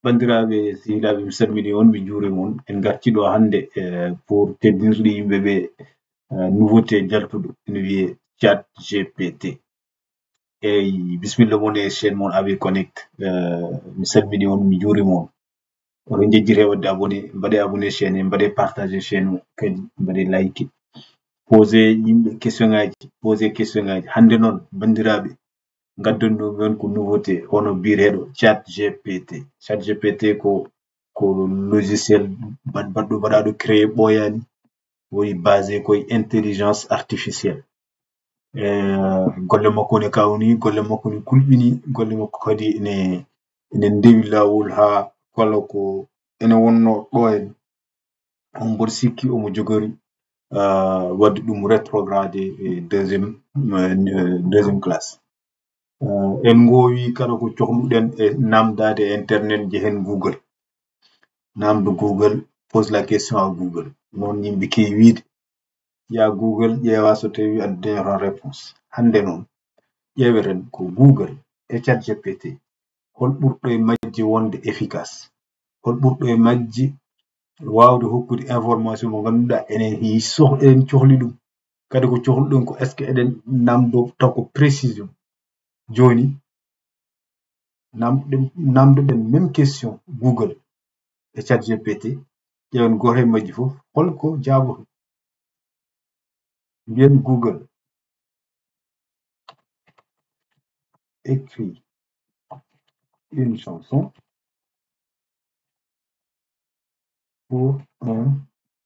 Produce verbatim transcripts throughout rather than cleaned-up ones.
bandiraɓe sehilaɓe mi salmini on mi juuri mon en garti ɗo hande pour teddinirde yimɓe ɓe nouveauté jaltuɗo ene wiye chat gpt eyi bisimilla mon e chaine mon A B Connect mi salmini on mi juuri mon oɗon jejjire wadde abonné mbaɗe abonné chaine e mbaɗe partagé chaine o kadi mbaɗe like posé yimɓe question ngaji posé question ngaji hande noon bandiraɓe gaddannomi on ko nouveauté hono biyeteɗo chat gpt chat gpt ko ko logiciel baɗɗo baɗaɗo créé ɓoyani woni basé koye intelligence artificielle golle makko ne kawni golle makko ne kulɓini golle makko kadi ene ene ndewi lawol ha kala ko ene wonno ɗo en on mboɗo sikki omo jogori wadde ɗum rétrogradé deuxiéme deuxiéme classe en gowi kala ko cohluɗen e namdade e internet jehen google namdo google pose la question à google non yimɓe kewi wiide ya google ƴeewa so tawi aɗa dañata réponse hande noon ƴeeweten ko google e chat gpt hol ɓurɗo e majji wonde efficace hol ɓurɗo e majji wawde hokkude information mo ganduɗa enen hi soh en cohli ɗum kadi ko cohluɗen ko est ce que eɗen namdo taw ko précision joni namdoɗen même question google e chat gpt ƴeewen goto e majji fof holko jaaboto mbiyen google écrit une chanson pour un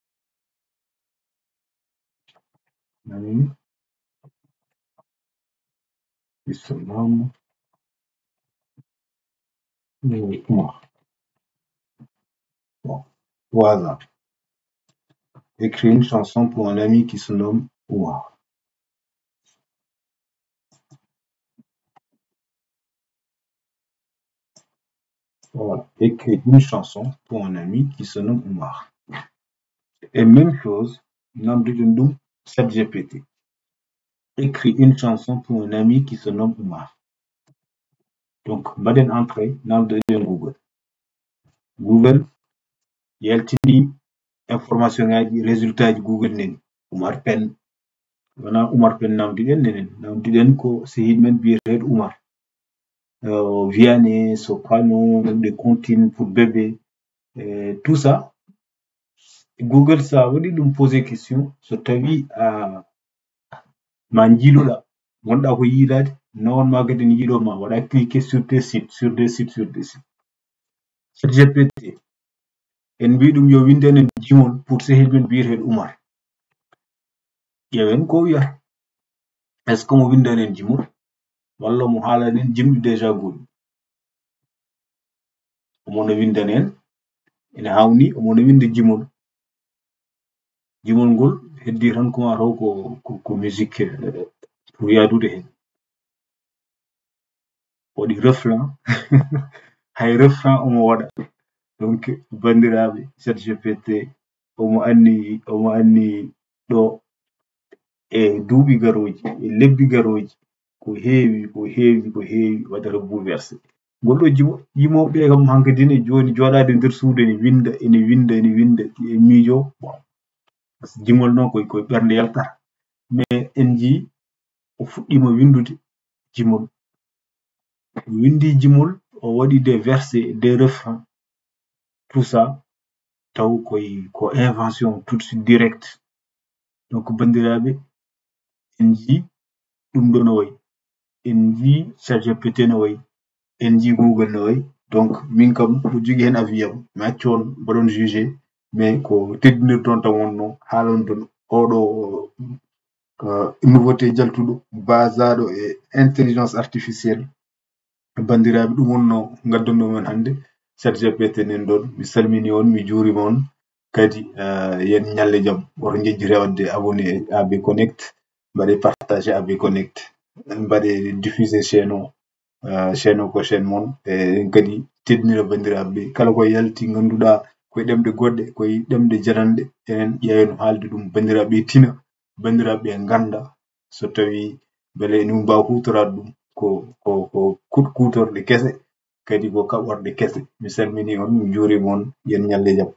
ami qui se nomme Oumar. Bon, au hasard. Écrit une chanson pour un ami qui se nomme Oumar. Voilà, écrit une chanson pour un ami qui se nomme Oumar. Et même chose, nom de Dundum, chat gpt. Écrit une chanson pour un ami qui se nomme Oumar. Donc, baden entrée, nom de Google. Google, yaltini information ngaji résultat ji Google neni. Oumar Pen. Wana Oumar Pen namdiɗen nenen. Namdiɗen ko sehil men biyeteɗo Oumar. Euh, Vianney, Soprano, des comptines pour bébé, euh, tout ça. Google ça veut dire nous poser question so tawi a ma jiiloɗa gonɗa ko yiilade nawon ma kadi ne yiiɗoma waɗa cliquer sur des sites sur des sites sur des sites chat gpt en mbi ɗum yo winde enen jimol pour sehil men biyeteɗo Oumar ƴeewen ko wiyata est ce que mo winda enen jimol walla mo haalani en jimɗi déjà goɗɗi omono windan en ene hawni omono winda jimol jimol ngol heddi tan ko mataw ko ko musique pour yadude hen waɗi refrain hay refrain omo waɗa donc bandiraɓe chat gpt omo anni omo anni ɗo e duuɓi garoji e lebbi garoji ko heewi ko heewi ko heewi waɗata bouleversé goɗɗo jimo yimoɓe kam hankadine joni joɗade nder suudu ene winda ene winda ene winda e miijo bon jimol noon koye koye ɓernde yaltata mais en jii o fuɗɗima windude jimol o windi jimol o waɗi des versets des refrains tout ça taw koye ko invention tout de suite direct donc bandiraɓe en jii ɗum ɗo no wayi en jii chat gpt no wayi en jii google no wayi donc min kam ko jogui hen avis am mi acca on mbaɗon jugé mais ko teddinirton tan wonno haalon ton oɗo nouveauté jaltuɗo basaɗo e intelligence artificielle bandiraɓe ɗum wonno gaddannomi on hande chat gpt nen ɗon mi salmini on mi juurima on kadi yen ñalle jaam woto jejjire wadde abonné A B Connect mbaɗe partagé A B Connect mbaɗe diffusé chaine o chaine o ko chaine mon e kadi teddinira bandiraɓe kala ko yalti ganduɗa koye ɗemɗe goɗɗe koye ɗemɗe jananɗe enen ƴeewen haalde ɗum bandiraɓe tina bandiraɓe ganda so tawi beele emin mbawa hutorade ɗum ko ko ko kuutorɗe kese kadi ko kaɓorɗe kese mi salmini on mi juurima on yen ñalle jaam